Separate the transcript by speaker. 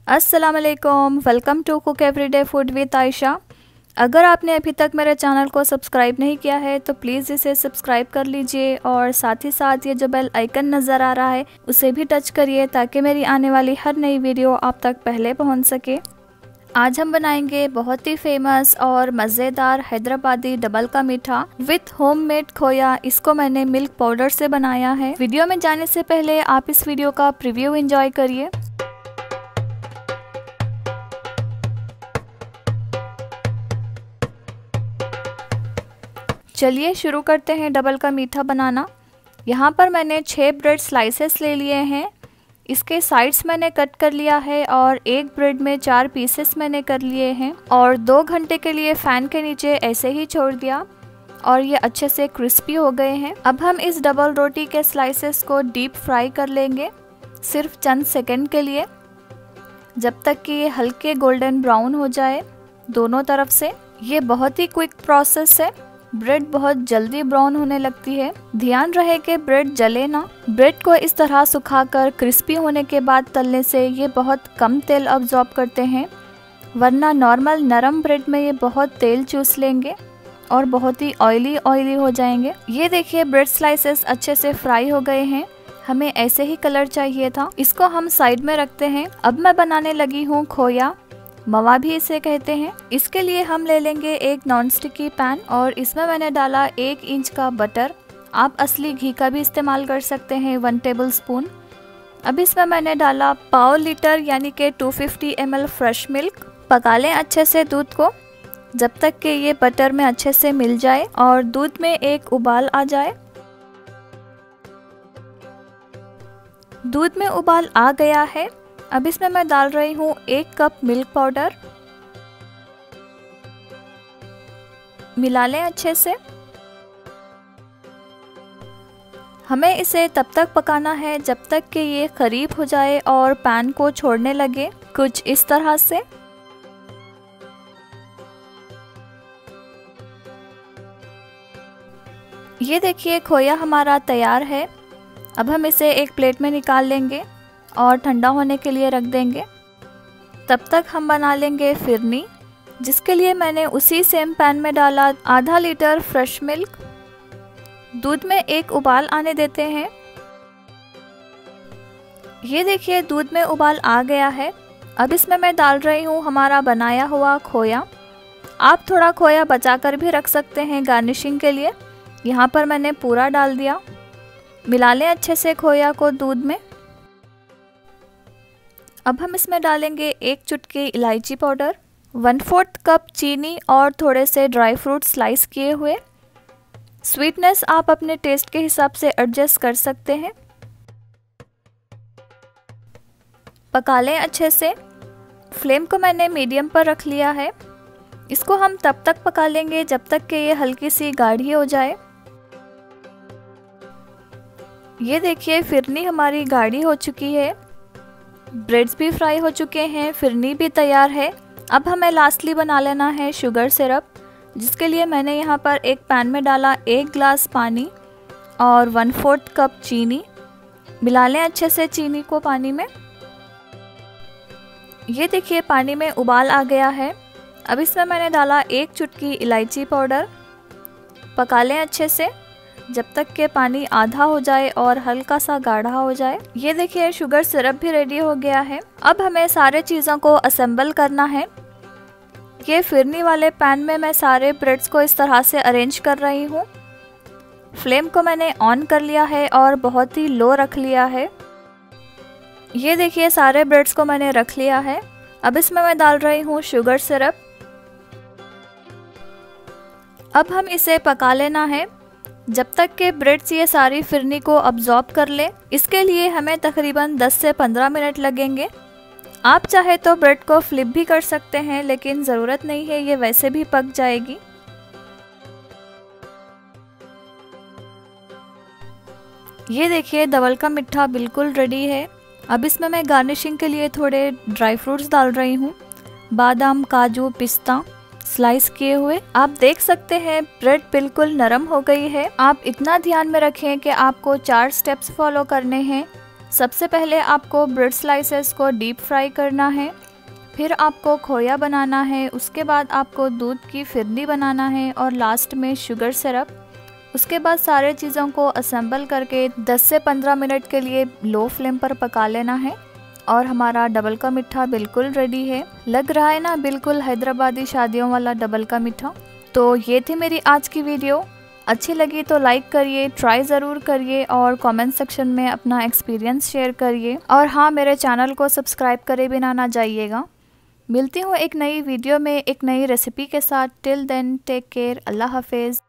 Speaker 1: अस्सलाम वालेकुम, welcome to cook everyday food with Ayesha. अगर आपने अभी तक मेरे चैनल को सब्सक्राइब नहीं किया है तो प्लीज़ इसे सब्सक्राइब कर लीजिए और साथ ही साथ ये जो बेल आइकन नज़र आ रहा है उसे भी टच करिए ताकि मेरी आने वाली हर नई वीडियो आप तक पहले पहुंच सके। आज हम बनाएंगे बहुत ही फेमस और मज़ेदार हैदराबादी डबल का मीठा विथ होममेड खोया। इसको मैंने मिल्क पाउडर से बनाया है। वीडियो में जाने से पहले आप इस वीडियो का प्रीव्यू एंजॉय करिए। चलिए शुरू करते हैं डबल का मीठा बनाना। यहाँ पर मैंने 6 ब्रेड स्लाइसेस ले लिए हैं। इसके साइड्स मैंने कट कर लिया है और एक ब्रेड में 4 पीसेस मैंने कर लिए हैं और 2 घंटे के लिए फैन के नीचे ऐसे ही छोड़ दिया और ये अच्छे से क्रिस्पी हो गए हैं। अब हम इस डबल रोटी के स्लाइसेस को डीप फ्राई कर लेंगे सिर्फ चंद सेकंड के लिए, जब तक कि ये हल्के गोल्डन ब्राउन हो जाए दोनों तरफ से। ये बहुत ही क्विक प्रोसेस है, ब्रेड बहुत जल्दी ब्राउन होने लगती है। ध्यान रहे कि ब्रेड जले ना। ब्रेड को इस तरह सुखाकर क्रिस्पी होने के बाद तलने से ये बहुत कम तेल अब्जॉर्ब करते हैं, वरना नॉर्मल नरम ब्रेड में ये बहुत तेल चूस लेंगे और बहुत ही ऑयली हो जाएंगे। ये देखिए ब्रेड स्लाइसेस अच्छे से फ्राई हो गए हैं। हमें ऐसे ही कलर चाहिए था। इसको हम साइड में रखते हैं। अब मैं बनाने लगी हूँ खोया, मवा भी इसे कहते हैं। इसके लिए हम ले लेंगे एक नॉन स्टिकी पैन और इसमें मैंने डाला 1 इंच का बटर। आप असली घी का भी इस्तेमाल कर सकते हैं, 1 टेबल स्पून। अब इसमें मैंने डाला 1/4 लीटर यानी कि 250 ml फ्रेश मिल्क। पका लें अच्छे से दूध को जब तक कि ये बटर में अच्छे से मिल जाए और दूध में एक उबाल आ जाए। दूध में उबाल आ गया है। अब इसमें मैं डाल रही हूँ 1 कप मिल्क पाउडर। मिला लें अच्छे से। हमें इसे तब तक पकाना है जब तक कि ये करीब हो जाए और पैन को छोड़ने लगे, कुछ इस तरह से। ये देखिए खोया हमारा तैयार है। अब हम इसे एक प्लेट में निकाल लेंगे और ठंडा होने के लिए रख देंगे। तब तक हम बना लेंगे फिरनी, जिसके लिए मैंने उसी सेम पैन में डाला आधा लीटर फ्रेश मिल्क। दूध में एक उबाल आने देते हैं। ये देखिए दूध में उबाल आ गया है। अब इसमें मैं डाल रही हूँ हमारा बनाया हुआ खोया। आप थोड़ा खोया बचाकर भी रख सकते हैं गार्निशिंग के लिए। यहाँ पर मैंने पूरा डाल दिया। मिला लें अच्छे से खोया को दूध में। अब हम इसमें डालेंगे 1 चुटकी इलायची पाउडर, 1/4 कप चीनी और थोड़े से ड्राई फ्रूट स्लाइस किए हुए। स्वीटनेस आप अपने टेस्ट के हिसाब से एडजस्ट कर सकते हैं। पका लें अच्छे से। फ्लेम को मैंने मीडियम पर रख लिया है। इसको हम तब तक पका लेंगे जब तक कि ये हल्की सी गाढ़ी हो जाए। ये देखिए फिरनी हमारी गाढ़ी हो चुकी है, ब्रेड्स भी फ्राई हो चुके हैं, फिरनी भी तैयार है। अब हमें लास्टली बना लेना है शुगर सिरप, जिसके लिए मैंने यहाँ पर एक पैन में डाला 1 ग्लास पानी और 1/4 कप चीनी। मिला लें अच्छे से चीनी को पानी में। ये देखिए पानी में उबाल आ गया है। अब इसमें मैंने डाला 1 चुटकी इलायची पाउडर। पका लें अच्छे से जब तक कि पानी आधा हो जाए और हल्का सा गाढ़ा हो जाए। ये देखिए शुगर सिरप भी रेडी हो गया है। अब हमें सारे चीज़ों को असेंबल करना है। ये फिरनी वाले पैन में मैं सारे ब्रेड्स को इस तरह से अरेंज कर रही हूँ। फ्लेम को मैंने ऑन कर लिया है और बहुत ही लो रख लिया है। ये देखिए सारे ब्रेड्स को मैंने रख लिया है। अब इसमें मैं डाल रही हूँ शुगर सिरप। अब हम इसे पका लेना है जब तक कि ब्रेड्स ये सारी फिरनी को अब्जॉर्ब कर ले। इसके लिए हमें तकरीबन 10 से 15 मिनट लगेंगे। आप चाहे तो ब्रेड को फ्लिप भी कर सकते हैं, लेकिन ज़रूरत नहीं है, ये वैसे भी पक जाएगी। ये देखिए डबल का मीठा बिल्कुल रेडी है। अब इसमें मैं गार्निशिंग के लिए थोड़े ड्राई फ्रूट्स डाल रही हूँ, बादाम, काजू, पिस्ता स्लाइस किए हुए। आप देख सकते हैं ब्रेड बिल्कुल नरम हो गई है। आप इतना ध्यान में रखें कि आपको 4 स्टेप्स फॉलो करने हैं। सबसे पहले आपको ब्रेड स्लाइसेस को डीप फ्राई करना है, फिर आपको खोया बनाना है, उसके बाद आपको दूध की फिरनी बनाना है और लास्ट में शुगर सिरप। उसके बाद सारे चीज़ों को असेंबल करके 10 से 15 मिनट के लिए लो फ्लेम पर पका लेना है और हमारा डबल का मीठा बिल्कुल रेडी है। लग रहा है ना बिल्कुल हैदराबादी शादियों वाला डबल का मीठा। तो ये थी मेरी आज की वीडियो। अच्छी लगी तो लाइक करिए, ट्राई ज़रूर करिए और कमेंट सेक्शन में अपना एक्सपीरियंस शेयर करिए। और हाँ, मेरे चैनल को सब्सक्राइब करे बिना ना जाइएगा। मिलती हूँ एक नई वीडियो में एक नई रेसिपी के साथ। टिल देन टेक केयर, अल्लाह हाफिज़।